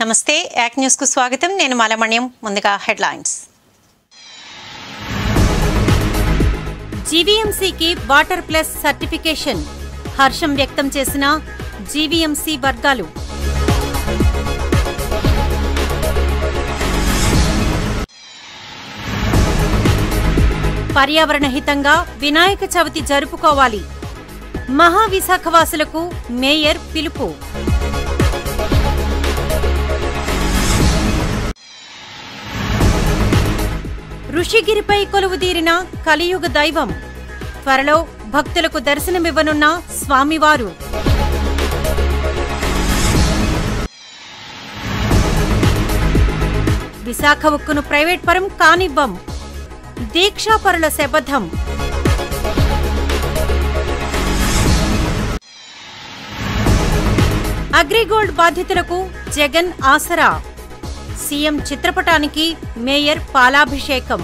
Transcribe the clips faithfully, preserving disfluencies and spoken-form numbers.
నమస్తే యాక్ న్యూస్ కు స్వాగతం నేను మాలమణ్యం ముందుగా హెడ్లైన్స్ జీవీఎంసీకి వాటర్ ప్లస్ సర్టిఫికేషన్ హర్షం వ్యక్తం చేసిన జీవీఎంసీ వర్గాలు పర్యావరణ హితంగా వినాయక చవితి జరుపుకోవాలి మహావిశాఖవాసులకు మేయర్ పిలుపు ఋషిగిరిపై కొలువుదీరిన కలియుగ దైవం త్వరలో భక్తులకు దర్శనమివ్వనున్న స్వామివారు విశాఖ ఉక్కును ప్రైవేట్ పరం కానివ్వం దీక్షాపరుల శపథం అగ్రిగోల్డ్ బాధితులకు జగన్ ఆసరా సీఎం చిత్రపటానికి మేయర్ పాలాభిషేకం.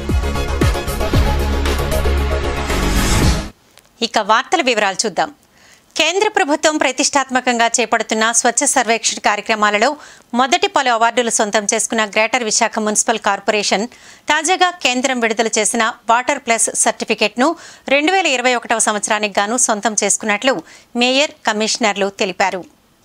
ఇక వార్తల వివరాలు చూద్దాం. కేంద్ర ప్రభుత్వం ప్రతిష్టాత్మకంగా చేపడుతున్న స్వచ్ఛ సర్వేక్షణ కార్యక్రమాలలో మొదటి పలు అవార్డులు సొంతం చేసుకున్న గ్రేటర్ విశాఖ మున్సిపల్ కార్పొరేషన్ తాజాగా కేంద్రం విడుదల చేసిన వాటర్ ప్లస్ సర్టిఫికెట్ను రెండు వేల ఇరవై ఒకటవ సంవత్సరానికి గాను సొంతం చేసుకున్నట్లు మేయర్ కమిషనర్లు తెలిపారు.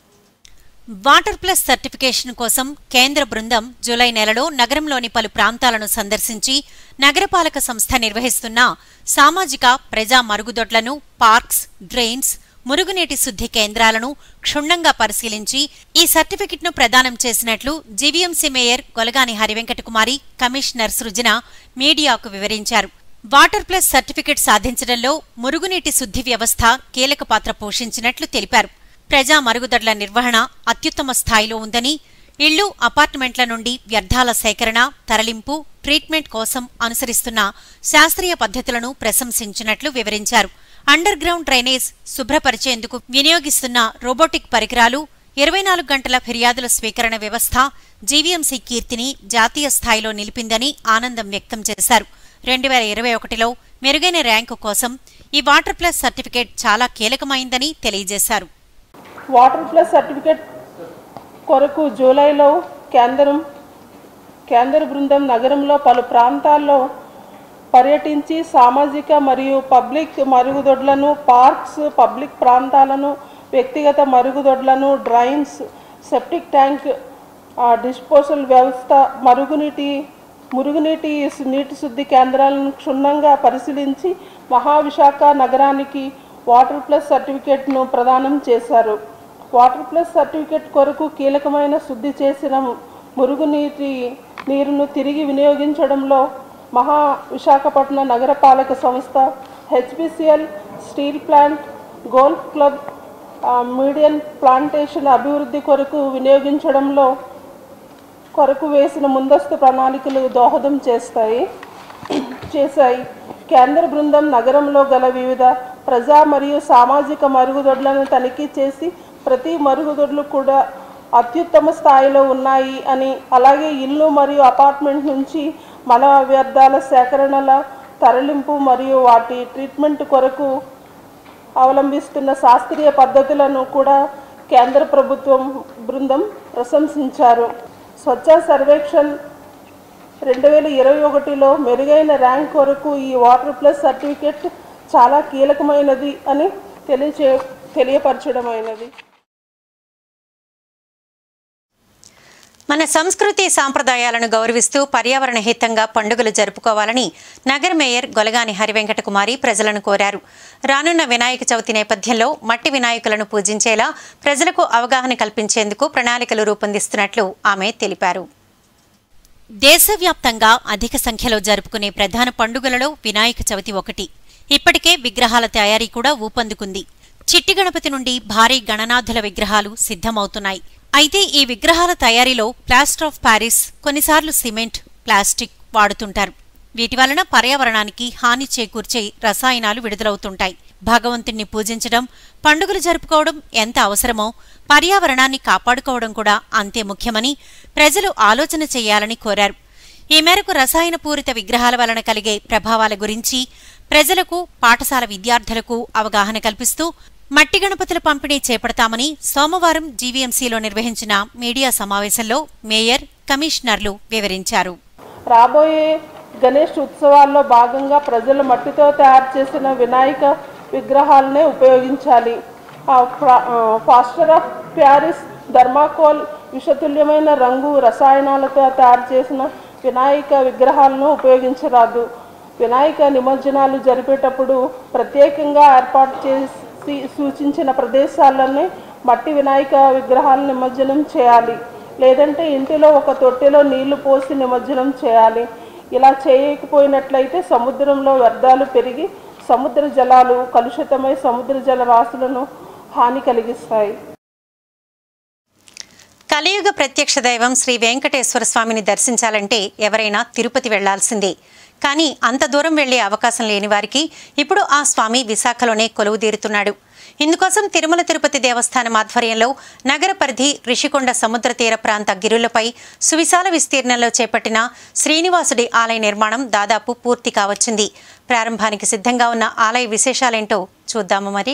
వాటర్ ప్లస్ సర్టిఫికేషన్ కోసం కేంద్ర బృందం జూలై నెలలో నగరంలోని పలు ప్రాంతాలను సందర్శించి నగరపాలక సంస్థ నిర్వహిస్తున్న సామాజిక ప్రజా మరుగుదొడ్లను, పార్క్స్, డ్రైన్స్, మురుగునీటి శుద్ధి కేంద్రాలను క్షుణ్ణంగా పరిశీలించి ఈ సర్టిఫికెట్ను ప్రదానం చేసినట్లు GVMC mayor Golagani Hari Venkata Kumari, commissioner Srujana మీడియాకు వివరించారు. వాటర్ ప్లస్ సర్టిఫికెట్ సాధించడంలో మురుగునీటి శుద్ధి వ్యవస్థ కీలక పాత్ర పోషించినట్లు తెలిపారు. ప్రజా మరుగుదొడ్ల నిర్వహణ అత్యుత్తమ స్థాయిలో ఉందని, ఇళ్లు, అపార్ట్మెంట్ల నుండి వ్యర్థాల సేకరణ, తరలింపు, ట్రీట్మెంట్ కోసం అనుసరిస్తున్న శాస్త్రీయ పద్ధతులను ప్రశంసించినట్లు వివరించారు. అండర్ గ్రౌండ్ డ్రైనేజ్ శుభ్రపరిచేందుకు వినియోగిస్తున్న రోబోటిక్ పరికరాలు, ఇరవై నాలుగు గంటల ఫిర్యాదుల స్వీకరణ వ్యవస్థ జీవీఎంసీ కీర్తిని జాతీయ స్థాయిలో నిలిపిందని ఆనందం వ్యక్తం చేశారు. రెండు వేల ఇరవై ఒకటిలో మెరుగైన ర్యాంకు కోసం ఈ వాటర్ ప్లస్ సర్టిఫికేట్ చాలా కీలకమైందని తెలియజేశారు. వాటర్ ప్లస్ సర్టిఫికేట్ కొరకు జూలైలో కేంద్రం కేంద్ర బృందం నగరంలో పలు ప్రాంతాల్లో పర్యటించి సామాజిక మరియు పబ్లిక్ మరుగుదొడ్లను, పార్క్స్, పబ్లిక్ ప్రాంతాలను, వ్యక్తిగత మరుగుదొడ్లను, డ్రైన్స్, సెప్టిక్ ట్యాంక్, డిస్పోజల్ వ్యవస్థ, మరుగునీటి మురుగునీటి నీటి శుద్ధి కేంద్రాలను క్షుణ్ణంగా పరిశీలించి మహావిశాఖ నగరానికి వాటర్ ప్లస్ సర్టిఫికేట్ను ప్రదానం చేశారు. వాటర్ ప్లస్ సర్టిఫికేట్ కొరకు కీలకమైన శుద్ధి చేసిన మురుగునీటి నీరును తిరిగి వినియోగించడంలో మహా విశాఖపట్నం నగరపాలక సంస్థ, HBCL, steel plant, golf club, median plantation అభివృద్ధి కొరకు వినియోగించడంలో కొరకు వేసిన ముందస్తు ప్రణాళికలు దోహదం చేస్తాయి చేశాయి కేంద్ర బృందం నగరంలో గల వివిధ ప్రజా మరియు సామాజిక మరుగుదొడ్లను తనిఖీ చేసి ప్రతి మరుగుదొడ్లు కూడా అత్యుత్తమ స్థాయిలో ఉన్నాయి అని, అలాగే ఇల్లు మరియు అపార్ట్మెంట్ నుంచి మల వ్యర్థాల సేకరణల, తరలింపు మరియు వాటి ట్రీట్మెంట్ కొరకు అవలంబిస్తున్న శాస్త్రీయ పద్ధతులను కూడా కేంద్ర ప్రభుత్వం బృందం ప్రశంసించారు. స్వచ్ఛ సర్వేక్షణ రెండు వేల ఇరవై ఒకటిలో మెరుగైన ర్యాంక్ కొరకు ఈ వాటర్ ప్లస్ సర్టిఫికేట్ చాలా కీలకమైనది అని తెలియచే తెలియపరచడమైనది. మన సంస్కృతి సాంప్రదాయాలను గౌరవిస్తూ పర్యావరణ హితంగా పండుగలు జరుపుకోవాలని నగర మేయర్ గొలగాని హరివెంకటకుమారి ప్రజలను కోరారు. రానున్న వినాయక చవితి నేపథ్యంలో మట్టి వినాయకులను పూజించేలా ప్రజలకు అవగాహన కల్పించేందుకు ప్రణాళికలు రూపొందిస్తున్నట్లు ఆమె తెలిపారు. దేశవ్యాప్తంగా అధిక సంఖ్యలో జరుపుకునే ప్రధాన పండుగలలో వినాయక చవితి ఒకటి. ఇప్పటికే విగ్రహాల తయారీ కూడా ఊపందుకుంది. చిట్టి గణపతి నుండి భారీ గణనాథుల విగ్రహాలు సిద్ధమవుతున్నాయి. అయితే ఈ విగ్రహాల తయారీలో ప్లాస్టర్ ఆఫ్ ప్యారిస్, కొన్నిసార్లు సిమెంట్, ప్లాస్టిక్ వాడుతుంటారు. వీటి వలన పర్యావరణానికి హాని చేకూర్చే రసాయనాలు విడుదలవుతుంటాయి. భగవంతుణ్ణి పూజించడం, పండుగలు జరుపుకోవడం ఎంత అవసరమో పర్యావరణాన్ని కాపాడుకోవడం కూడా అంతే ముఖ్యమని ప్రజలు ఆలోచన చేయాలని కోరారు. ఈ మేరకు రసాయన పూరిత విగ్రహాల వలన కలిగే ప్రభావాల గురించి ప్రజలకు, పాఠశాల విద్యార్థులకు అవగాహన కల్పిస్తూ మట్టి గణపతుల పంపిణీ చేపడతామని సోమవారం జీవీఎంసీలో నిర్వహించిన మీడియా సమావేశంలో మేయర్, కమిషనర్లు వివరించారు. రాబోయే గణేష్ ఉత్సవాల్లో భాగంగా ప్రజలు మట్టితో తయారు చేసిన వినాయక విగ్రహాలనే ఉపయోగించాలి. ప్లాస్టర్ ఆఫ్ ప్యారిస్, థర్మాకోల్, విషతుల్యమైన రంగు రసాయనాలతో తయారు చేసిన వినాయక విగ్రహాలను ఉపయోగించరాదు. వినాయక నిమజ్జనాలు జరిపేటప్పుడు ప్రత్యేకంగా ఏర్పాటు చేసి సూచించిన ప్రదేశాలన్నీ మట్టి వినాయక విగ్రహాలను నిమజ్జనం చేయాలి. లేదంటే ఇంటిలో ఒక తొట్టెలో నీళ్లు పోసి నిమజ్జనం చేయాలి. ఇలా చేయకపోయినట్లయితే సముద్రంలో వ్యర్థాలు పెరిగి సముద్ర జలాలు కలుషితమై సముద్ర జలరాశులను హాని కలిగిస్తాయి. కలియుగ ప్రత్యక్ష దైవం శ్రీ వెంకటేశ్వర స్వామిని దర్శించాలంటే ఎవరైనా తిరుపతి వెళ్లాల్సిందే. కానీ అంత దూరం వెళ్లే అవకాశం లేని వారికి ఇప్పుడు ఆ స్వామి విశాఖలోనే కొలువుదీరుతున్నాడు. ఇందుకోసం తిరుమల తిరుపతి దేవస్థానం ఆధ్వర్యంలో నగర పరిధి రిషికొండ సముద్ర తీర ప్రాంత గిరులపై సువిశాల విస్తీర్ణంలో చేపట్టిన శ్రీనివాసుడి ఆలయ నిర్మాణం దాదాపు పూర్తి కావచ్చింది. ప్రారంభానికి సిద్ధంగా ఉన్న ఆలయ విశేషాలేంటో చూద్దాము మరి.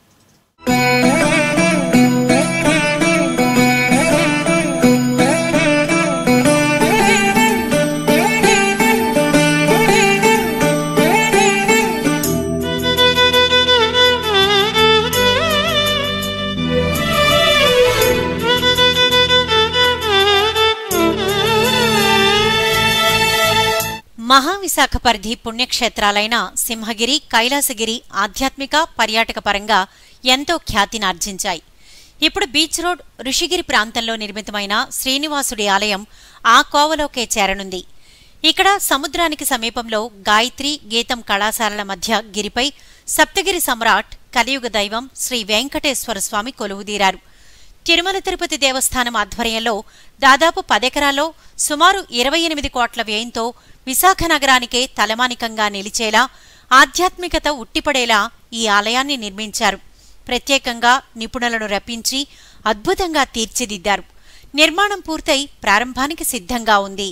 మహావిశాఖ పరిధి పుణ్యక్షేత్రాలైన సింహగిరి, కైలాసగిరి ఆధ్యాత్మిక, పర్యాటక పరంగా ఎంతో ఖ్యాతినార్జించాయి. ఇప్పుడు బీచ్ రోడ్, ఋషిగిరి ప్రాంతంలో నిర్మితమైన శ్రీనివాసుడి ఆలయం ఆ కోవలోకే చేరనుంది. ఇక్కడ సముద్రానికి సమీపంలో గాయత్రి, గీతం కళాశాలల మధ్య గిరిపై సప్తగిరి సమ్రాట్, కలియుగ దైవం శ్రీ వెంకటేశ్వర స్వామి కొలువుదీరారు. తిరుమల తిరుపతి దేవస్థానం ఆధ్వర్యంలో దాదాపు పదెకరాల్లో సుమారు ఇరవై ఎనిమిది కోట్ల వ్యయంతో విశాఖ నగరానికే తలమానికంగా నిలిచేలా, ఆధ్యాత్మికత ఉట్టిపడేలా ఈ ఆలయాన్ని నిర్మించారు. ప్రత్యేకంగా నిపుణులను రప్పించి అద్భుతంగా తీర్చిదిద్దారు. నిర్మాణం పూర్తయి ప్రారంభానికి సిద్ధంగా ఉంది.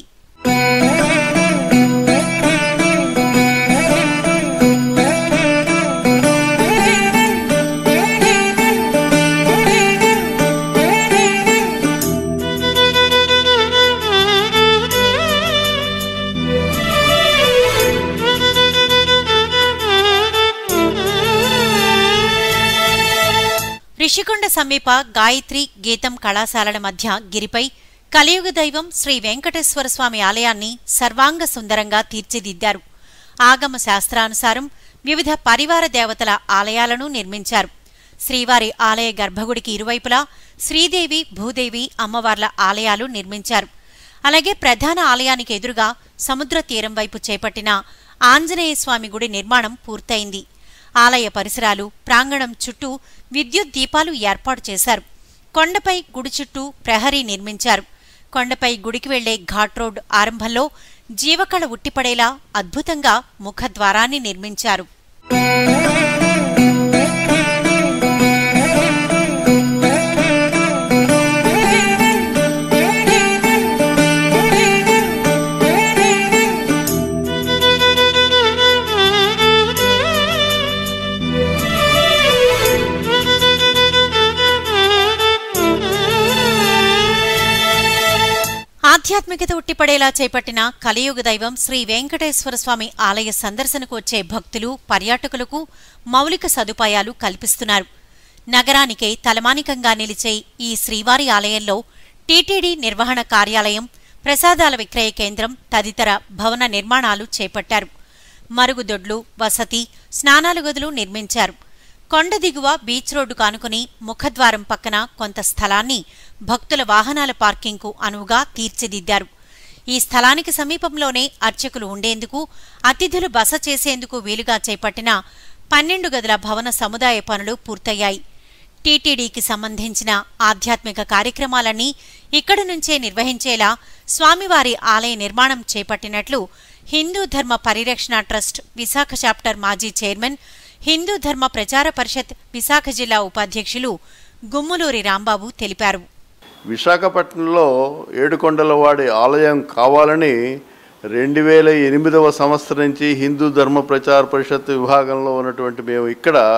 రిషికొండ సమీప గాయత్రి, గీతం కళాశాలల మధ్య గిరిపై కలియుగ దైవం శ్రీ వెంకటేశ్వర స్వామి ఆలయాన్ని సర్వాంగ సుందరంగా తీర్చిదిద్దారు. ఆగమ శాస్త్రానుసారం వివిధ పరివార దేవతల ఆలయాలను నిర్మించారు. శ్రీవారి ఆలయ గర్భగుడికి ఇరువైపులా శ్రీదేవి, భూదేవి అమ్మవార్ల ఆలయాలు నిర్మించారు. అలాగే ప్రధాన ఆలయానికి ఎదురుగా సముద్ర తీరం వైపు చేపట్టిన ఆంజనేయస్వామి గుడి నిర్మాణం పూర్తయింది. ఆలయ పరిసరాలు, ప్రాంగణం చుట్టూ విద్యుత్ దీపాలు ఏర్పాటు చేశారు. కొండపై గుడి చుట్టూ ప్రహరీ నిర్మించారు. కొండపై గుడికి వెళ్లే ఘాట్ రోడ్ ఆరంభంలో జీవకళ ఉట్టిపడేలా అద్భుతంగా ముఖద్వారాన్ని నిర్మించారు. ఆధ్యాత్మికత ఉట్టిపడేలా చేపట్టిన కలియుగ దైవం శ్రీ వెంకటేశ్వర స్వామి ఆలయ సందర్శనకు వచ్చే భక్తులు, పర్యాటకులకు మౌలిక సదుపాయాలు కల్పిస్తున్నారు. నగరానికే తలమానికంగా నిలిచే ఈ శ్రీవారి ఆలయంలో టీటీడీ నిర్వహణ కార్యాలయం, ప్రసాదాల విక్రయ కేంద్రం తదితర భవన నిర్మాణాలు చేపట్టారు. మరుగుదొడ్లు, వసతి, స్నానాల గదులు నిర్మించారు. కొండ దిగువ బీచ్ రోడ్డు కానుకుని ముఖద్వారం పక్కన కొంత స్థలాన్ని భక్తుల వాహనాల పార్కింగ్కు అనువుగా తీర్చిదిద్దారు. ఈ స్థలానికి సమీపంలోనే అర్చకులు ఉండేందుకు, అతిథులు బస చేసేందుకు వీలుగా చేపట్టిన పన్నెండు గదుల భవన సముదాయ పనులు పూర్తయ్యాయి. టీటీడీకి సంబంధించిన ఆధ్యాత్మిక కార్యక్రమాలన్నీ ఇక్కడి నుంచే నిర్వహించేలా స్వామివారి ఆలయ నిర్మాణం చేపట్టినట్లు హిందూ ధర్మ పరిరక్షణ ట్రస్ట్ విశాఖ చాప్టర్ మాజీ చైర్మన్, హిందూ ధర్మ ప్రచార పరిషత్ విశాఖ జిల్లా ఉపాధ్యక్షులు గుమ్ములూరి రాంబాబు తెలిపారు. విశాఖపట్నంలో ఏడుకొండలవాడి ఆలయం కావాలని రెండు వేల ఎనిమిదవ సంవత్సరం నుంచి హిందూ ధర్మ ప్రచార పరిషత్ విభాగంలో ఉన్నటువంటి మేము ఇక్కడ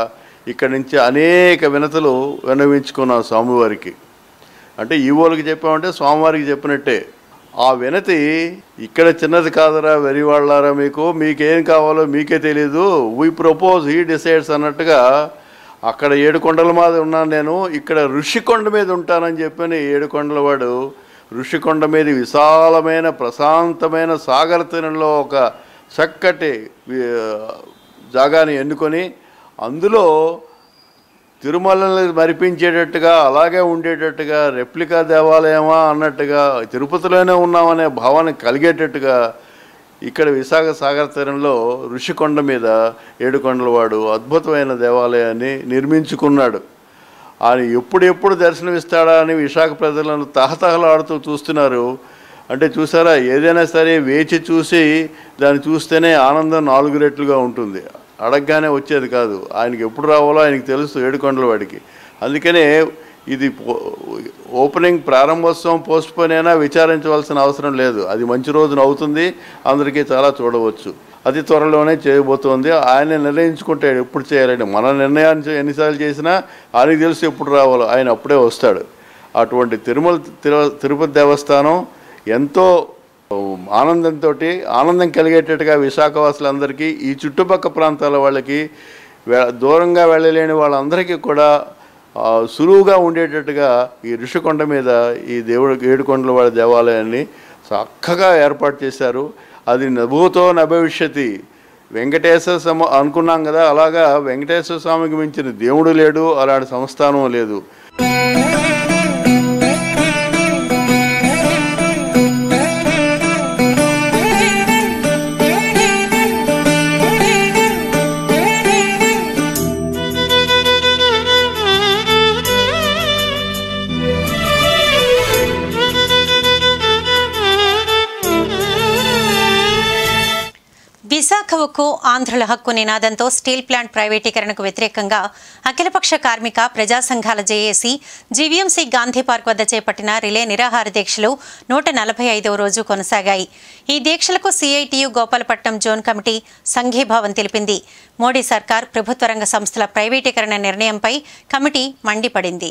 ఇక్కడి నుంచి అనేక వినతులు విన్నవించుకున్నాం స్వామివారికి. అంటే ఈవోలకి చెప్పామంటే స్వామివారికి చెప్పినట్టే. ఆ వినతి ఇక్కడ చిన్నది కాదరా వెరివాళ్ళారా, మీకు మీకేం కావాలో మీకే తెలీదు, వీ ప్రపోజ్ హీ డిసైడ్స్ అన్నట్టుగా అక్కడ ఏడుకొండల మీద ఉన్నాను నేను, ఇక్కడ ఋషికొండ మీద ఉంటానని చెప్పని ఏడుకొండల వాడు ఋషికొండ మీద విశాలమైన ప్రశాంతమైన సాగర తీరంలో ఒక చక్కటి జాగాని ఎన్నుకొని అందులో తిరుమలని మరిపించేటట్టుగా అలాగే ఉండేటట్టుగా రెప్లికా దేవాలయమా అన్నట్టుగా తిరుపతిలోనే ఉన్నామనే భావన కలిగేటట్టుగా ఇక్కడ విశాఖ సాగర తీరంలో ఋషికొండ మీద ఏడుకొండలవాడు అద్భుతమైన దేవాలయాన్ని నిర్మించుకున్నాడు. ఆయన ఎప్పుడెప్పుడు దర్శనమిస్తాడా అని విశాఖ ప్రజలను తహతహలాడుతూ చూస్తున్నారు. అంటే చూసారా, ఏదైనా సరే వేచి చూసి దాన్ని చూస్తేనే ఆనందం నాలుగు రెట్లుగా ఉంటుంది, అడగగానే వచ్చేది కాదు. ఆయనకి ఎప్పుడు రావాలో ఆయనకి తెలుసు ఏడుకొండలవాడికి. అందుకనే ఇది ఓపెనింగ్ ప్రారంభోత్సవం పోస్ట్ పోన్ అయినా విచారించవలసిన అవసరం లేదు, అది మంచి రోజున అవుతుంది, అందరికీ చాలా చూడవచ్చు. అతి త్వరలోనే చేయబోతోంది. ఆయన నిర్ణయించుకుంటే ఎప్పుడు చేయాలని. మన నిర్ణయాన్ని ఎన్నిసార్లు చేసినా ఆయనకి తెలుసు ఎప్పుడు రావాలో, ఆయన అప్పుడే వస్తాడు. అటువంటి తిరుమల తిరుపతి దేవస్థానం ఎంతో ఆనందంతో ఆనందం కలిగేటట్టుగా విశాఖవాసులందరికీ, ఈ చుట్టుపక్కల ప్రాంతాల వాళ్ళకి, దూరంగా వెళ్ళలేని వాళ్ళందరికీ కూడా సులువుగా ఉండేటట్టుగా ఈ ఋషికొండ మీద ఈ దేవుడు ఏడుకొండల వాడి దేవాలయాన్ని చక్కగా ఏర్పాటు చేశారు. అది నభూతో నభవిష్యతి. వెంకటేశ్వర స్వామి అనుకున్నాం కదా, అలాగా వెంకటేశ్వర స్వామికి మించిన దేవుడు లేడు, అలాంటి సంస్థానం లేదు. విశాఖ ఉక్కు ఆంధ్రుల హక్కు నినాదంతో స్టీల్ ప్లాంట్ ప్రైవేటీకరణకు వ్యతిరేకంగా అఖిలపక్ష కార్మిక ప్రజా సంఘాల జేఏసీ జీవీఎంసీ గాంధీ పార్క్ వద్ద చేపట్టిన రిలే నిరాహార దీక్షలు నూట నలభై ఐదవ రోజు కొనసాగాయి. ఈ దీక్షలకు సిఐటియు గోపాలపట్నం జోన్ కమిటీ సంఘీభావం తెలిపింది. మోడీ సర్కార్ ప్రభుత్వ రంగ సంస్థల ప్రైవేటీకరణ నిర్ణయంపై కమిటీ మండిపడింది.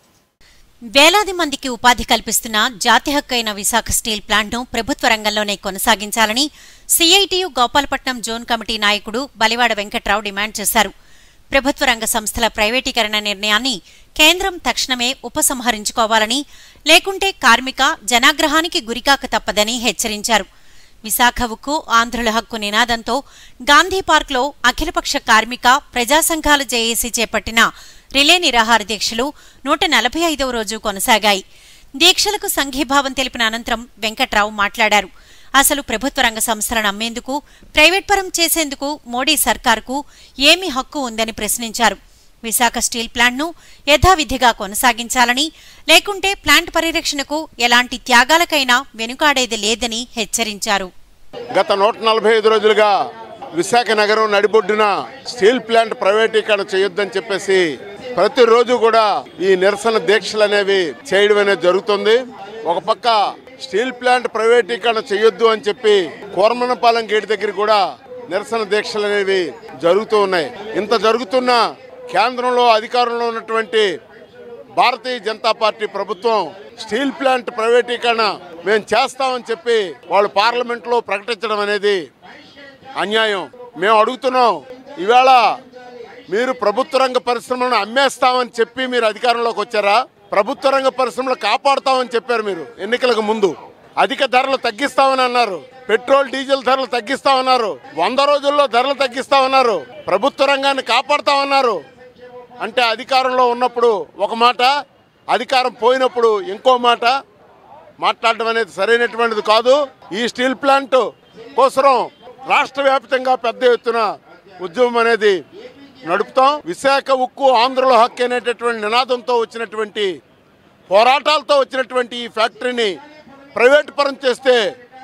వేలాది మందికి ఉపాధి కల్పిస్తున్న జాతి హక్కు అయిన విశాఖ స్టీల్ ప్లాంట్ను ప్రభుత్వ రంగంలోనే కొనసాగించాలని సిఐటియు గోపాలపట్నం జోన్ కమిటీ నాయకుడు బలివాడ వెంకట్రావు డిమాండ్ చేశారు. ప్రభుత్వ రంగ సంస్థల ప్రైవేటీకరణ నిర్ణయాన్ని కేంద్రం తక్షణమే ఉపసంహరించుకోవాలని, లేకుంటే కార్మిక జనాగ్రహానికి గురికాక తప్పదని హెచ్చరించారు. విశాఖ ఉక్కు ఆంధ్రుల హక్కు నినాదంతో గాంధీ పార్క్లో అఖిలపక్ష కార్మిక ప్రజా సంఘాల జేఏసీ చేపట్టిన రిలే నిరాహార దీక్షలు నూట నలభై ఐదవ రోజు కొనసాగాయి. దీక్షలకు సంఘీభావం తెలిపిన అనంతరం వెంకట్రావు మాట్లాడారు. అసలు ప్రభుత్వ రంగ సంస్థలను అమ్మేందుకు, ప్రైవేట్ పరం చేసేందుకు మోడీ సర్కారుకు ఏమి హక్కు ఉందని ప్రశ్నించారు. విశాఖ స్టీల్ ప్లాంట్ను యథావిధిగా కొనసాగించాలని, లేకుంటే ప్లాంట్ పరిరక్షణకు ఎలాంటి త్యాగాలకైనా వెనుకాడేది లేదని హెచ్చరించారు. గత నూట నలభై ఐదు రోజులుగా విశాఖ నగరం నడిబొడ్డున స్టీల్ ప్లాంట్ ప్రైవేటీకరణ చేయొద్దని చెప్పేసి ప్రతిరోజు కూడా ఈ నిరసన దీక్షలు అనేవి చేయడం అనేది జరుగుతుంది. ఒక పక్క స్టీల్ ప్లాంట్ ప్రైవేటీకరణ చేయొద్దు అని చెప్పి కోరమనపాలెం గేట్ దగ్గర కూడా నిరసన దీక్షలు అనేవి జరుగుతూ ఉన్నాయి. ఇంత జరుగుతున్న కేంద్రంలో అధికారంలో ఉన్నటువంటి భారతీయ జనతా పార్టీ ప్రభుత్వం స్టీల్ ప్లాంట్ ప్రైవేటీకరణ మేము చేస్తామని చెప్పి వాళ్ళు పార్లమెంట్లో ప్రకటించడం అనేది అన్యాయం. మేము అడుగుతున్నాం, ఇవాళ మీరు ప్రభుత్వ రంగ పరిశ్రమలను అమ్మేస్తామని చెప్పి మీరు అధికారంలోకి వచ్చారా? ప్రభుత్వ రంగ పరిశ్రమలు కాపాడుతామని చెప్పారు మీరు ఎన్నికలకు ముందు. అధిక ధరలు తగ్గిస్తామని అన్నారు, పెట్రోల్ డీజిల్ ధరలు తగ్గిస్తామన్నారు, వంద రోజుల్లో ధరలు తగ్గిస్తామన్నారు, ప్రభుత్వ రంగాన్ని కాపాడుతామన్నారు. అంటే అధికారంలో ఉన్నప్పుడు ఒక మాట, అధికారం పోయినప్పుడు ఇంకో మాట మాట్లాడడం అనేది సరైనటువంటిది కాదు. ఈ స్టీల్ ప్లాంట్ కోసం రాష్ట్ర వ్యాప్తంగా పెద్ద ఎత్తున ఉద్యమం అనేది నడుపుతాం. విశాఖ ఉక్కు ఆంధ్రుల హక్కు అనేటటువంటి నినాదంతో వచ్చినటువంటి పోరాటాలతో వచ్చినటువంటి ఈ ఫ్యాక్టరీని ప్రైవేట్ పరం చేస్తే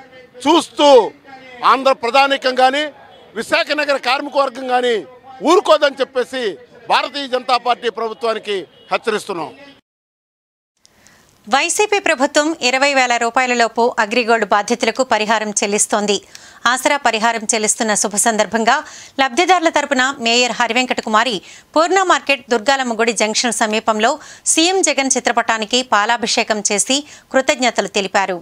చూస్తూ ఆంధ్ర ప్రధానికం కానీ విశాఖ నగర కార్మిక వర్గం కానీ ఊరుకోదని చెప్పేసి భారతీయ జనతా పార్టీ ప్రభుత్వానికి హెచ్చరిస్తున్నాం. వైసీపీ ప్రభుత్వం ఇరవై వేల రూపాయలలోపు అగ్రిగోల్డ్ బాధితులకు పరిహారం చెల్లిస్తోంది. ఆసరా పరిహారం చెల్లిస్తున్న శుభ సందర్భంగా లబ్ధిదారుల తరపున మేయర్ హరివెంకట కుమారి పూర్ణ మార్కెట్ దుర్గాలమ్మ గుడి జంక్షన్ సమీపంలో సీఎం జగన్ చిత్రపటానికి పాలాభిషేకం చేసి కృతజ్ఞతలు తెలిపారు.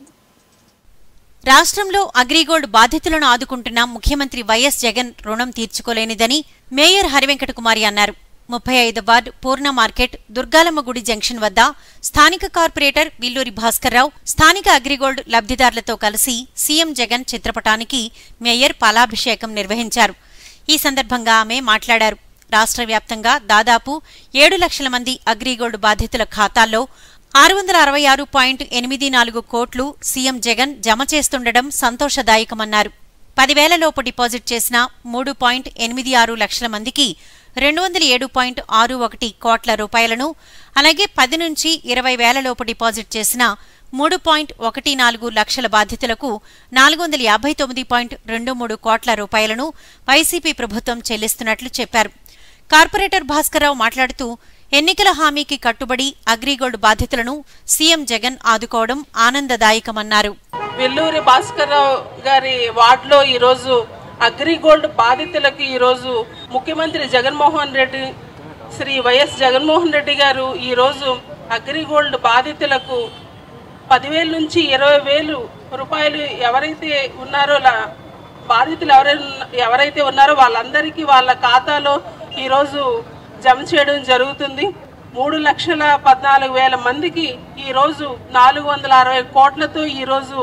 రాష్ట్రంలో అగ్రిగోల్డ్ బాధితులను ఆదుకుంటున్న ముఖ్యమంత్రి వైఎస్ జగన్ రుణం తీర్చుకోలేనిదని మేయర్ హరివెంకట కుమారి అన్నారు. ముప్పై ఐదు వార్డు పూర్ణ మార్కెట్ దుర్గాలమ్మ గుడి జంక్షన్ వద్ద స్థానిక కార్పొరేటర్ విల్లూరి భాస్కర్రావు స్థానిక అగ్రిగోల్డ్ లబ్ధిదారులతో కలిసి సీఎం జగన్ చిత్రపటానికి మేయర్ పాలాభిషేకం నిర్వహించారు. ఈ సందర్భంగా ఆమె మాట్లాడారు. రాష్ట్ర వ్యాప్తంగా దాదాపు ఏడు లక్షల మంది అగ్రిగోల్డ్ బాధితుల ఖాతాల్లో ఆరు వందల అరవై ఆరు పాయింట్ ఎనిమిది నాలుగు కోట్లు సీఎం జగన్ జమ చేస్తుండడం సంతోషదాయకమన్నారు. పదివేల లోపు డిపాజిట్ చేసిన మూడు పాయింట్ ఎనిమిది ఆరు లక్షల మందికి రెండు వందల ఏడు పాయింట్ ఆరు ఒకటి కోట్ల రూపాయలను, అలాగే పది నుంచి ఇరవై వేల లోపు డిపాజిట్ చేసిన మూడు పాయింట్ ఒకటి నాలుగు లక్షల బాధితులకు నాలుగు వందల యాభై తొమ్మిది పాయింట్ రెండు మూడు కోట్ల రూపాయలను వైసీపీ ప్రభుత్వం చెల్లిస్తున్నట్లు చెప్పారు. కార్పొరేటర్ భాస్కర్రావు మాట్లాడుతూ ఎన్నికల హామీకి కట్టుబడి అగ్రిగోల్డ్ బాధితులను సీఎం జగన్ ఆదుకోవడం ఆనందదాయకమన్నారు. విల్లూరి భాస్కర్రావు గారి వార్డులో ఈరోజు అగ్రిగోల్డ్ బాధితులకు ఈరోజు ముఖ్యమంత్రి జగన్మోహన్ రెడ్డి శ్రీ వైఎస్ జగన్మోహన్ రెడ్డి గారు ఈరోజు అగ్రిగోల్డ్ బాధితులకు పదివేల నుంచి ఇరవై వేలు రూపాయలు ఎవరైతే ఉన్నారో బాధితులు ఎవరైనా ఎవరైతే ఉన్నారో వాళ్ళందరికీ వాళ్ళ ఖాతాలో ఈరోజు జమ చేయడం జరుగుతుంది. మూడు లక్షల పద్నాలుగు వేల మందికి ఈరోజు నాలుగు వందల అరవై కోట్లతో ఈరోజు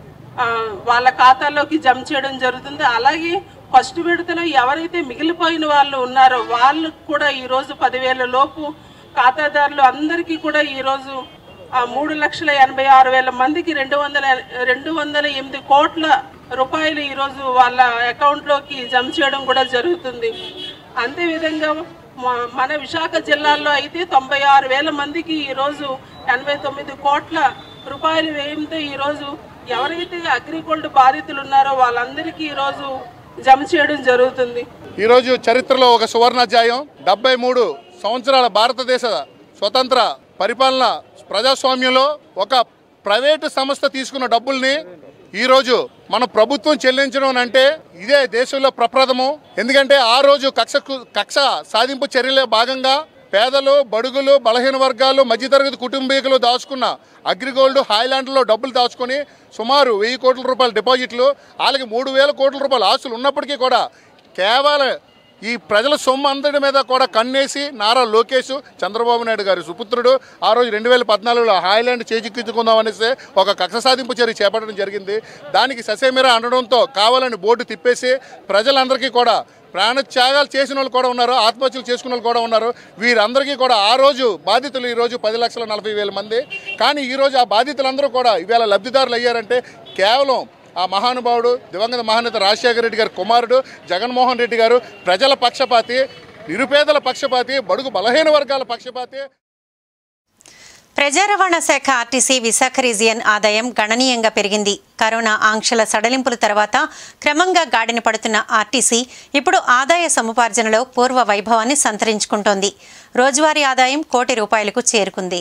వాళ్ళ ఖాతాలోకి జమ చేయడం జరుగుతుంది. అలాగే ఫస్ట్ విడతలో ఎవరైతే మిగిలిపోయిన వాళ్ళు ఉన్నారో వాళ్ళకు కూడా ఈరోజు పదివేల లోపు ఖాతాదారులు అందరికీ కూడా ఈరోజు మూడు లక్షల ఎనభై ఆరు వేల మందికి రెండు వందల రెండు వందల ఎనిమిది కోట్ల రూపాయలు ఈరోజు వాళ్ళ అకౌంట్లోకి జమ చేయడం కూడా జరుగుతుంది. అంతేవిధంగా మన విశాఖ జిల్లాలో అయితే తొంభై ఆరు వేల మందికి ఈరోజు ఎనభై తొమ్మిది కోట్ల రూపాయలు వ్యయంతో ఈరోజు ఎవరైతే అగ్రిగోల్డ్ బాధితులు ఉన్నారో వాళ్ళందరికీ ఈరోజు జమ చేయడం జరుగుతుంది. ఈరోజు చరిత్రలో ఒక సువర్ణాధ్యాయం. డెబ్బై మూడు సంవత్సరాల భారతదేశ స్వతంత్ర పరిపాలన ప్రజాస్వామ్యంలో ఒక ప్రైవేటు సంస్థ తీసుకున్న డబ్బుల్ని ఈరోజు మన ప్రభుత్వం చెల్లించడం అంటే ఇదే దేశంలో ప్రప్రథమం. ఎందుకంటే ఆ రోజు కక్ష కక్ష సాధింపు చర్యలో భాగంగా పేదలు, బడుగులు, బలహీన వర్గాలు, మధ్యతరగతి కుటుంబీకులు దాచుకున్న అగ్రిగోల్డ్ హాయ్లాండ్లో డబ్బులు దాచుకొని సుమారు వెయ్యి కోట్ల రూపాయల డిపాజిట్లు, అలాగే మూడు వేల కోట్ల రూపాయల ఆస్తులు ఉన్నప్పటికీ కూడా కేవలం ఈ ప్రజల సొమ్ము అందరి మీద కూడా కన్నేసి నారా లోకేష్ చంద్రబాబు నాయుడు గారి సుపుత్రుడు ఆ రోజు రెండు వేల పద్నాలుగులో హాయ్లాండ్ చేజిక్కించుకుందాం అనేసి ఒక కక్ష సాధింపు చర్య చేపట్టడం జరిగింది. దానికి ససేమిరా అనడంతో కావాలని బోర్డు తిప్పేసి ప్రజలందరికీ కూడా ప్రాణత్యాగాలు చేసిన వాళ్ళు కూడా ఉన్నారు, ఆత్మహత్యలు చేసుకున్న వాళ్ళు కూడా ఉన్నారు. వీరందరికీ కూడా ఆ రోజు బాధితులు ఈరోజు పది లక్షల నలభై వేల మంది. కానీ ఈరోజు ఆ బాధితులందరూ కూడా ఇవాళ లబ్ధిదారులు అయ్యారంటే కేవలం ఆ మహానుభావుడు దివంగత మహానేత రాజశేఖర రెడ్డి గారి కుమారుడు జగన్మోహన్ రెడ్డి గారు ప్రజల పక్షపాతి, నిరుపేదల పక్షపాతి, బడుగు బలహీన వర్గాల పక్షపాతి. ప్రజా రవాణా శాఖ ఆర్టీసీ విశాఖ రీజియన్ ఆదాయం గణనీయంగా పెరిగింది. కరోనా ఆంక్షల సడలింపుల తర్వాత క్రమంగా గాడిన పడుతున్న ఆర్టీసీ ఇప్పుడు ఆదాయ సముపార్జనలో పూర్వ వైభవాన్ని సంతరించుకుంటోంది. రోజువారీ ఆదాయం కోటి రూపాయలకు చేరుకుంది.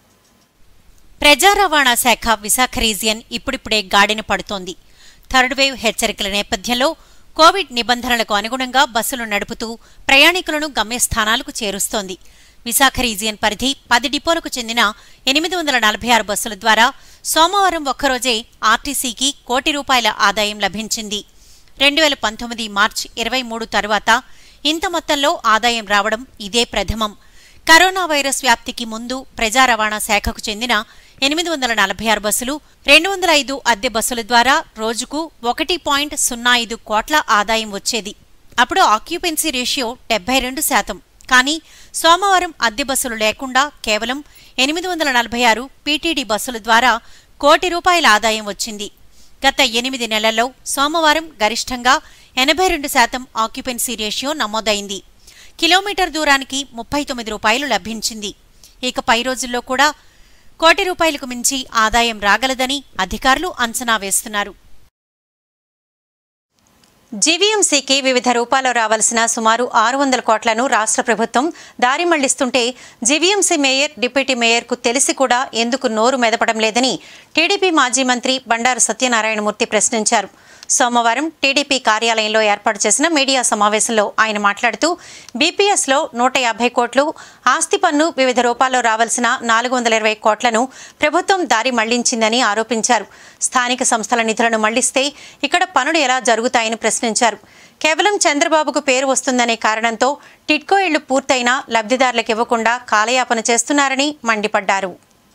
ప్రజా రవాణా శాఖ విశాఖ రీజియన్ ఇప్పుడిప్పుడే గాడిన పడుతోంది. థర్డ్ వేవ్ హెచ్చరికల నేపథ్యంలో కోవిడ్ నిబంధనలకు అనుగుణంగా బస్సులు నడుపుతూ ప్రయాణికులను గమ్యస్థానాలకు చేరుస్తోంది. విశాఖ రీజియన్ పరిధి పది డిపోలకు చెందిన ఎనిమిది వందల నలభై ఆరు బస్సుల ద్వారా సోమవారం ఒక్కరోజే ఆర్టీసీకి కోటి రూపాయల ఆదాయం లభించింది. రెండు వేల పంతొమ్మిది మార్చి ఇరవై మూడు తరువాత ఇంత మొత్తంలో ఆదాయం రావడం ఇదే ప్రథమం. కరోనా వైరస్ వ్యాప్తికి ముందు ప్రజా రవాణా శాఖకు చెందిన ఎనిమిది వందల నలభై ఆరు బస్సులు, రెండు వందల ఐదు అద్దె బస్సుల ద్వారా రోజుకు ఒకటి పాయింట్ సున్నా ఐదు కోట్ల ఆదాయం వచ్చేది. అప్పుడు ఆక్యుపెన్సీ రేషియో డెబ్బై రెండు శాతం. కానీ సోమవారం అద్దె బస్సులు లేకుండా కేవలం ఎనిమిది వందల నలభై ఆరు పీటీడీ బస్సుల ద్వారా కోటి రూపాయల ఆదాయం వచ్చింది. గత ఎనిమిది నెలల్లో సోమవారం గరిష్టంగా ఎనభై రెండు శాతం ఆక్యుపెన్సీ రేషియో నమోదైంది. కిలోమీటర్ దూరానికి ముప్పై తొమ్మిది రూపాయలు లభించింది. ఇక పై రోజుల్లో కూడా కోటి రూపాయలకు మించి ఆదాయం రాగలదని అధికారులు అంచనా వేస్తున్నారు. జీవీఎంసీకి వివిధ రూపాల్లో రావాల్సిన సుమారు ఆరు వందల కోట్లను రాష్ట్ర ప్రభుత్వం దారి మళ్లిస్తుంటే జీవీఎంసీ మేయర్ డిప్యూటీ మేయర్కు తెలిసి కూడా ఎందుకు నోరు మెదపడం లేదని టీడీపీ మాజీ మంత్రి బండారు సత్యనారాయణమూర్తి ప్రశ్నించారు. సోమవారం టీడీపీ కార్యాలయంలో ఏర్పాటు చేసిన మీడియా సమావేశంలో ఆయన మాట్లాడుతూ బీపీఎస్లో నూట యాభై కోట్లు, ఆస్తి పన్ను వివిధ రూపాల్లో రావాల్సిన నాలుగు వందల ఇరవై కోట్లను ప్రభుత్వం దారి మళ్లించిందని ఆరోపించారు. స్థానిక సంస్థల నిధులను మళ్లిస్తే ఇక్కడ పనులు ఎలా జరుగుతాయని ప్రశ్నించారు. కేవలం చంద్రబాబుకు పేరు వస్తుందనే కారణంతో టిడ్కో ఇళ్లు పూర్తయినా లబ్ధిదారులకు ఇవ్వకుండా కాలయాపన చేస్తున్నారని మండిపడ్డారు.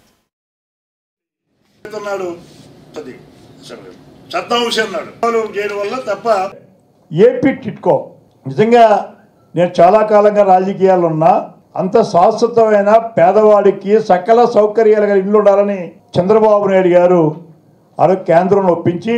ఏపీ టిడ్కో నిజంగా నేను చాలా కాలంగా రాజకీయాల్లో ఉన్నా, అంత శాశ్వతమైన పేదవాడికి సకల సౌకర్యాలు కలిగి ఇల్లు ఉండాలని చంద్రబాబు నాయుడు గారు ఆ కేంద్రంలో ఒప్పించి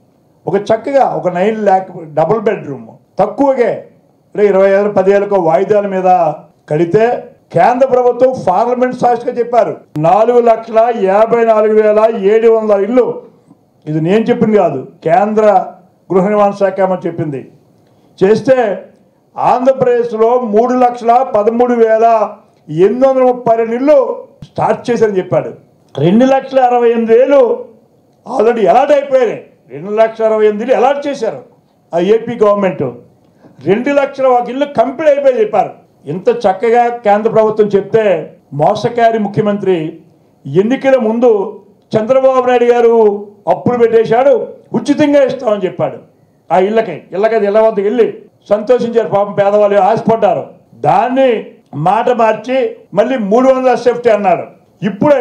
ఒక చక్కగా ఒక నైన్ ల్యాక్ డబుల్ బెడ్రూమ్ తక్కువగా ఇరవై ఐదు పదివేలకు వాయిదాల మీద కడితే కేంద్ర ప్రభుత్వం పార్లమెంట్ సాక్షిగా చెప్పారు నాలుగు లక్షల యాభై నాలుగు వేల ఏడు వందల ఇల్లు. ఇది నేను చెప్పింది కాదు, కేంద్ర గృహ నిర్మాణ శాఖ అని చెప్పింది. చేస్తే ఆంధ్రప్రదేశ్లో మూడు లక్షల పదమూడు వేల ఎనిమిది వందల ముప్పై రెండు ఇళ్ళు స్టార్ట్ చేశారని చెప్పాడు. రెండు లక్షల అరవై ఎనిమిది వేలు ఆల్రెడీ అలాట్ అయిపోయాయి. రెండు లక్షల అరవై ఎనిమిది అలాట్ చేశారు ఆ ఏపీ గవర్నమెంట్. రెండు లక్షల ఒక ఇల్లు కంప్లీట్ అయిపోయి చెప్పారు. ఇంత చక్కగా కేంద్ర ప్రభుత్వం చెప్తే మోసకారి ముఖ్యమంత్రి ఎన్నికల ముందు చంద్రబాబు నాయుడు గారు అప్పులు పెట్టేశాడు, ఉచితంగా ఇస్తామని చెప్పాడు. ఆ ఇళ్ళకి ఇళ్ళకి ఇళ్ళ వద్దకు వెళ్ళి సంతోషించారు. పాపం పేదవాళ్ళు ఆశపడ్డారు. దాన్ని మాట మార్చి మళ్ళీ మూడు వందల సేఫ్టీ అన్నాడు. ఇప్పుడే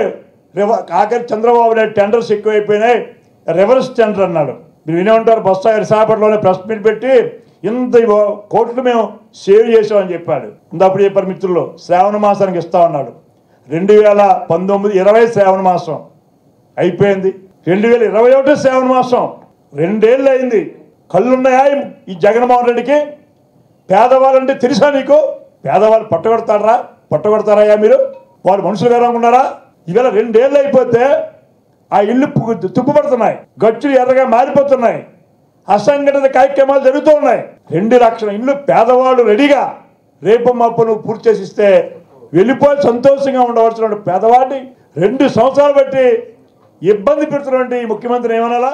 ఆఖరి చంద్రబాబు నాయుడు టెండర్స్ ఎక్కువైపోయినాయి, రివర్స్ టెండర్ అన్నాడు. మీరు వినే ఉంటారు, బస్తా విశాఖపట్నంలోనే ప్రెస్ మీట్ పెట్టి ఇంత కోట్లు మేము సేవ్ చేసామని చెప్పాడు. ఇంతప్పుడు చెప్పారు మిత్రులు, శ్రావణ మాసానికి ఇస్తామన్నాడు. రెండు వేల పంతొమ్మిది ఇరవై శ్రావణ మాసం అయిపోయింది. రెండు వేల ఇరవై ఒకటి శ్రావణ మాసం రెండేళ్ళు అయింది. కళ్ళున్నాయా ఈ జగన్మోహన్ రెడ్డికి? పేదవాళ్ళంటే తెలుసా నీకు? పేదవాళ్ళు పట్టగొడతారా పట్టగొడతారయ్యా మీరు? వాళ్ళు మనుషులు అనుకున్నారా? ఇవాళ రెండేళ్ళు అయిపోతే ఆ ఇల్లు తుప్పుపడుతున్నాయి, గచ్చులు ఎర్రగా మారిపోతున్నాయి, అసంఘటిత కార్యక్రమాలు జరుగుతూ ఉన్నాయి. రెండు లక్షల ఇల్లు పేదవాళ్ళు రెడీగా రేపు మాపు నువ్వు పూర్తి చేసి ఇస్తే వెళ్ళిపోయి సంతోషంగా ఉండవలసిన పేదవాడిని రెండు సంవత్సరాలు బట్టి ఇబ్బంది పెడుతున్నటువంటి ముఖ్యమంత్రి ఏమనాలా?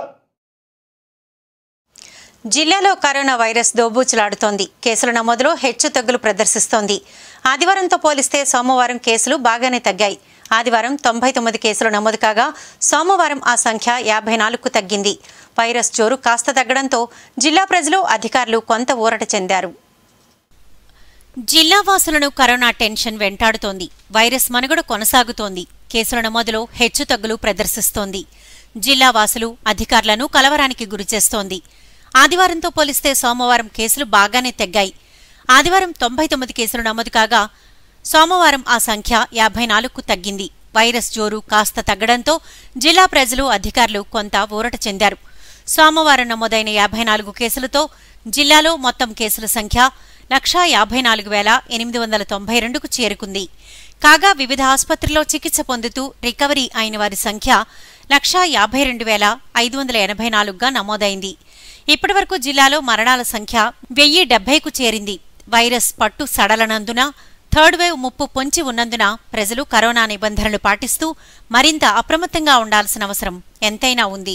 జిల్లాలో కరోనా వైరస్ దోబూచులాడుతోంది. కేసుల నమోదులో హెచ్చు తగ్గులు ప్రదర్శిస్తోంది. ఆదివారంతో పోలిస్తే సోమవారం కేసులు బాగానే తగ్గాయి. ఆదివారం తొంభై తొమ్మిది కేసులు నమోదు కాగా సోమవారం ఆ సంఖ్య యాభై నాలుగుకు తగ్గింది. వైరస్ జోరు కాస్త తగ్గడంతో జిల్లా ప్రజలు, అధికారులు కొంత ఊరట చెందారు. జిల్లా వాసులను కరోనా టెన్షన్ వెంటాడుతోంది. వైరస్ మనుగడ కొనసాగుతోంది. కేసుల నమోదులో హెచ్చు తగ్గులు ప్రదర్శిస్తోంది. జిల్లా వాసులు, అధికారులను కలవరానికి గురిచేస్తోంది. ఆదివారంతో పోలిస్తే సోమవారం కేసులు బాగానే తగ్గాయి. ఆదివారం తొంభై తొమ్మిది కేసులు నమోదు కాగా సోమవారం ఆ సంఖ్య యాభై నాలుగుకు తగ్గింది. వైరస్ జోరు కాస్త తగ్గడంతో జిల్లా ప్రజలు, అధికారులు కొంత ఊరట చెందారు. సోమవారం నమోదైన యాభై నాలుగు కేసులతో జిల్లాలో మొత్తం కేసుల సంఖ్య లక్షా యాభై నాలుగు వేల ఎనిమిది వందల తొంభై రెండుకు చేరుకుంది. కాగా వివిధ ఆసుపత్రుల్లో చికిత్స పొందుతూ రికవరీ అయిన వారి సంఖ్య లక్షా యాభై రెండు వేల ఐదు వందల ఎనభై నాలుగుగా నమోదైంది. ఇప్పటివరకు జిల్లాలో మరణాల సంఖ్య వెయ్యి డెబ్బైకు చేరింది. వైరస్ పట్టు సడలనందున థర్డ్ వేవ్ ముప్పు పొంచి ఉన్నందున ప్రజలు కరోనా నిబంధనలు పాటిస్తూ మరింత అప్రమత్తంగా ఉండాల్సిన అవసరం ఎంతైనా ఉంది.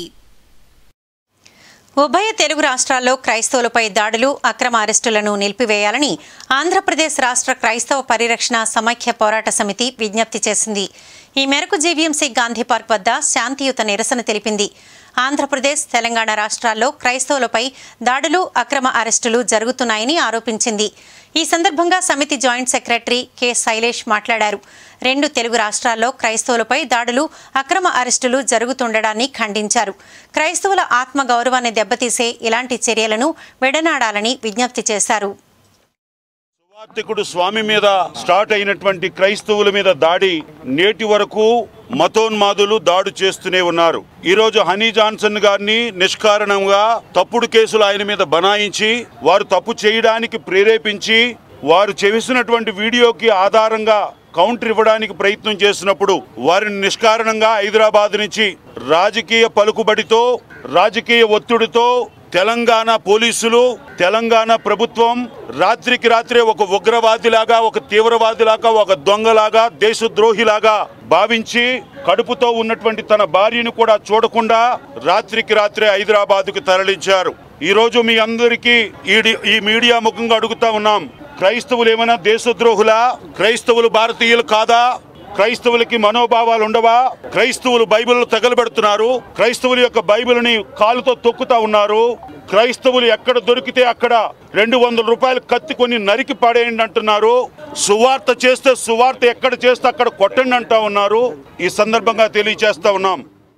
ఉభయ తెలుగు రాష్ట్రాల్లో క్రైస్తవులపై దాడులు, అక్రమ అరెస్టులను నిలిపివేయాలని ఆంధ్రప్రదేశ్ రాష్ట్ర క్రైస్తవ పరిరక్షణ సమైక్య పోరాట సమితి విజ్ఞప్తి చేసింది. ఈ మేరకు జీవీఎంసీ గాంధీ పార్క్ వద్ద శాంతియుత నిరసన తెలిపింది. ఆంధ్రప్రదేశ్, తెలంగాణ రాష్ట్రాల్లో క్రైస్తవులపై దాడులు, అక్రమ అరెస్టులు జరుగుతున్నాయని ఆరోపించింది. ఈ సందర్భంగా సమితి జాయింట్ సెక్రటరీ కె శైలేష్ మాట్లాడారు. రెండు తెలుగు రాష్ట్రాల్లో క్రైస్తవులపై దాడులు, అక్రమ అరెస్టులు జరుగుతుండడాన్ని ఖండించారు. క్రైస్తవుల ఆత్మ గౌరవాన్ని దెబ్బతీసే ఇలాంటి చర్యలను విడనాడాలని విజ్ఞప్తి చేశారు. సువార్తికుడు స్వామి మీద స్టార్ట్ అయినటువంటి క్రైస్తవుల మీద దాడి నేటి వరకు మతోన్మాదులు దాడి చేస్తూనే ఉన్నారు. ఈ రోజు హనీ జాన్సన్ గారిని నిష్కారణంగా తప్పుడు కేసులు ఆయన మీద బనాయించి వారు తప్పు చేయడానికి ప్రేరేపించి వారు చేసినటువంటి వీడియోకి ఆధారంగా కౌంటర్ ఇవ్వడానికి ప్రయత్నం చేసినప్పుడు వారిని నిష్కారణంగా హైదరాబాద్ నుంచి రాజకీయ పలుకుబడితో, రాజకీయ ఒత్తిడితో తెలంగాణ పోలీసులు తెలంగాణ ప్రభుత్వం రాత్రికి రాత్రే ఒక ఉగ్రవాదిలాగా, ఒక తీవ్రవాదిలాగా, ఒక దొంగలాగా, దేశద్రోహిలాగా భావించి కడుపుతో ఉన్నటువంటి తన భార్యను కూడా చూడకుండా రాత్రికి రాత్రే హైదరాబాద్కు తరలించారు. ఈ రోజు మీ అందరికీ ఈ మీడియా ముఖంగా అడుగుతా ఉన్నాం, క్రైస్తవులు ఏమైనా దేశద్రోహులా? క్రైస్తవులు భారతీయులు కాదా? క్రైస్తవులకి మనోభావాలు ఉండవా? క్రైస్తవులు బైబిల్ తగలబెడుతున్నారు. క్రైస్తవుల యొక్క బైబిల్ని కాలుతో తొక్కుతా ఉన్నారు. క్రైస్తవులు ఎక్కడ దొరికితే అక్కడ రెండు వందల రూపాయలు కత్తి కొని నరికి పడేయండి అంటున్నారు. సువార్త చేస్తే సువార్త ఎక్కడ చేస్తే అక్కడ కొట్టండి అంటా ఉన్నారు. ఈ సందర్భంగా తెలియజేస్తా ఉన్నాం.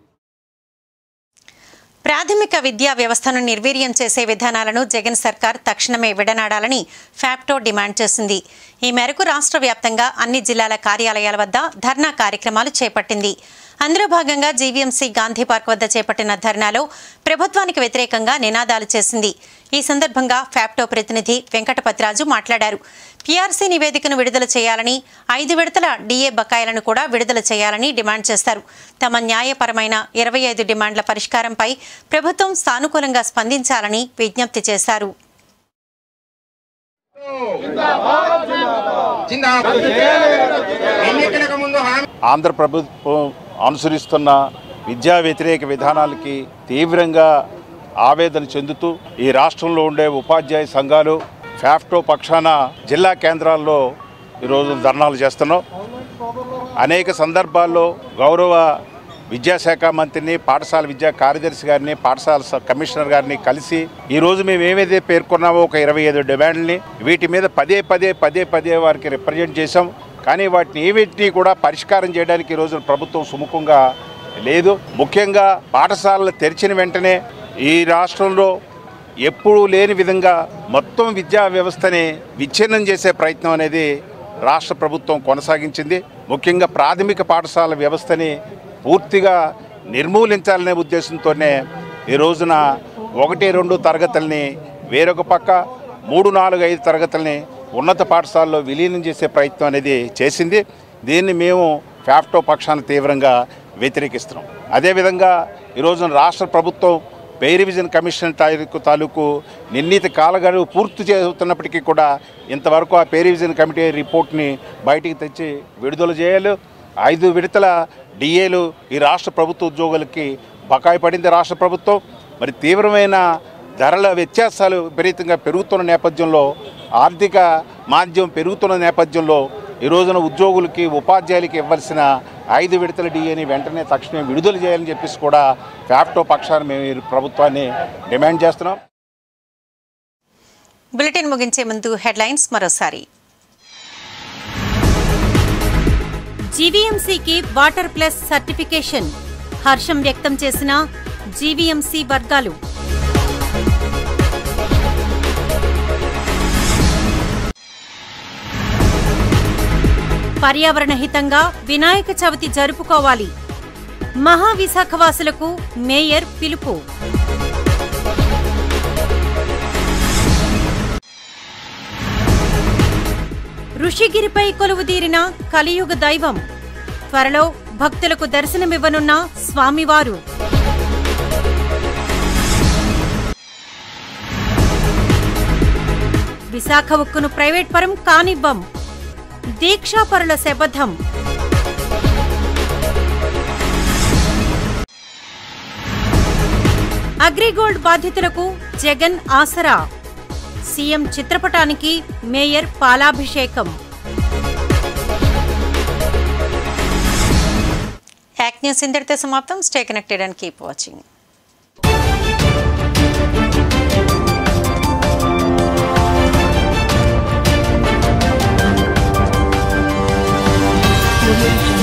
ప్రాథమిక విద్యా వ్యవస్థను నిర్వీర్యం చేసే విధానాలను జగన్ సర్కార్ తక్షణమే విడనాడాలని ఫ్యాప్టో డిమాండ్ చేసింది. ఈ మేరకు రాష్ట్ర వ్యాప్తంగా అన్ని జిల్లాల కార్యాలయాల వద్ద ధర్నా కార్యక్రమాలు చేపట్టింది. అందులో భాగంగా జీవీఎంసీ గాంధీ పార్క్ వద్ద చేపట్టిన ధర్నాలో ప్రభుత్వానికి వ్యతిరేకంగా నినాదాలు చేసింది. ఈ సందర్భంగా ఫ్యాప్టో ప్రతినిధి వెంకటపతిరాజు మాట్లాడారు. పీఆర్సీ నివేదికను విడుదల చేయాలని, ఐదు విడతల డీఏ బకాయిలను కూడా విడుదల చేయాలని డిమాండ్ చేశారు. తమ న్యాయపరమైన ఇరవై ఐదు డిమాండ్ల పరిష్కారంపై ప్రభుత్వం సానుకూలంగా స్పందించాలని విజ్ఞప్తి చేశారు. ఆంధ్ర ప్రభుత్వం అనుసరిస్తున్న విద్యా వ్యతిరేక విధానాలకి తీవ్రంగా ఆవేదన చెందుతూ ఈ రాష్ట్రంలో ఉండే ఉపాధ్యాయ సంఘాలు ఫ్యాప్టో పక్షాన జిల్లా కేంద్రాల్లో ఈరోజు ధర్నాలు చేస్తున్నాం. అనేక సందర్భాల్లో గౌరవ విద్యాశాఖ మంత్రిని, పాఠశాల విద్యా కార్యదర్శి గారిని, పాఠశాల కమిషనర్ గారిని కలిసి ఈరోజు మేము ఏవైతే పేర్కొన్నామో ఒక ఇరవై ఐదు డిమాండ్ని వీటి మీద పదే పదే పదే పదే వారికి రిప్రజెంట్ చేశాం. కానీ వాటిని ఏవిటిని కూడా పరిష్కారం చేయడానికి ఈరోజు ప్రభుత్వం సుముఖంగా లేదు. ముఖ్యంగా పాఠశాలలు తెరిచిన వెంటనే ఈ రాష్ట్రంలో ఎప్పుడూ లేని విధంగా మొత్తం విద్యా వ్యవస్థని విచ్ఛిన్నం చేసే ప్రయత్నం అనేది రాష్ట్ర ప్రభుత్వం కొనసాగించింది. ముఖ్యంగా ప్రాథమిక పాఠశాల వ్యవస్థని పూర్తిగా నిర్మూలించాలనే ఉద్దేశంతోనే ఈ రోజున ఒకటి రెండు తరగతుల్ని వేరొక పక్క మూడు నాలుగు ఐదు తరగతుల్ని ఉన్నత పాఠశాలలో విలీనం చేసే ప్రయత్నం అనేది చేసింది. దీన్ని మేము ఫ్యాప్టో పక్షాన తీవ్రంగా వ్యతిరేకిస్తున్నాం. అదేవిధంగా ఈరోజు రాష్ట్ర ప్రభుత్వం పే రివిజన్ కమిషన్ తాలూకు తాలూకు నిర్ణీత కాలగడువు పూర్తి చేస్తున్నప్పటికీ కూడా ఇంతవరకు ఆ పే రివిజన్ కమిటీ రిపోర్ట్ని బయటికి తెచ్చి విడుదల చేయాలి. ఐదు విడతల డిఏలు ఈ రాష్ట్ర ప్రభుత్వ ఉద్యోగులకి బకాయి పడింది రాష్ట్ర ప్రభుత్వం. మరి తీవ్రమైన ధరల వ్యత్యాసాలు విపరీతంగా పెరుగుతున్న నేపథ్యంలో, ఆర్థిక మాధ్యం పెరుగుతున్న నేపథ్యంలో ఈ రోజున ఉద్యోగులకి, ఉపాధ్యాయులకి ఇవ్వాల్సిన ఐదు విడతల డిఏని వెంటనే తక్షణమే విడుదల చేయాలని చెప్పేసి కూడా ఫ్యాప్టో పక్షాన మేము ప్రభుత్వాన్ని డిమాండ్ చేస్తున్నాం. బులెటిన్ ముగించే ముందు హెడ్లైన్స్ మరోసారి. జీవీఎంసీకి వాటర్ ప్లస్ సర్టిఫికేషన్, హర్షం వ్యక్తం చేసిన జీవీఎంసీ వర్గాలు. పర్యావరణ హితంగా వినాయక చవితి జరుపుకోవాలి, మహావిశాఖవాసులకు మేయర్ పిలుపు. ఋషిగిరిపై కొలువుదీరిన కలియుగ దైవం, త్వరలో భక్తులకు దర్శనమివ్వనున్న స్వామివారు. విశాఖ ఉక్కును ప్రైవేట్ పరం కానివ్వం, దీక్షాపరుల శపథం. అగ్రిగోల్డ్ బాధితులకు జగన్ ఆసరా, సీఎం చిత్రపటానికి మేయర్ పాలాభిషేకం. యాక్ట్ న్యూస్ ఇంతటితో సమాప్తం. Stay connected and keep watching. Thank you.